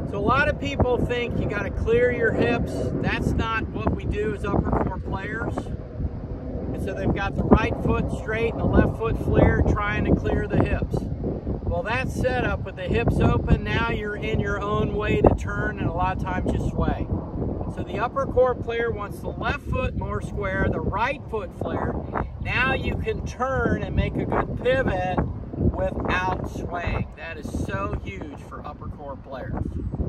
So a lot of people think you got to clear your hips. That's not what we do as upper court players. And so they've got the right foot straight and the left foot flared, trying to clear the hips. Well, that setup with the hips open, now you're in your own way to turn, and a lot of times you sway. So the upper court player wants the left foot more square, the right foot flared. Now you can turn and make a good pivot without swaying. That is so huge for upper court players.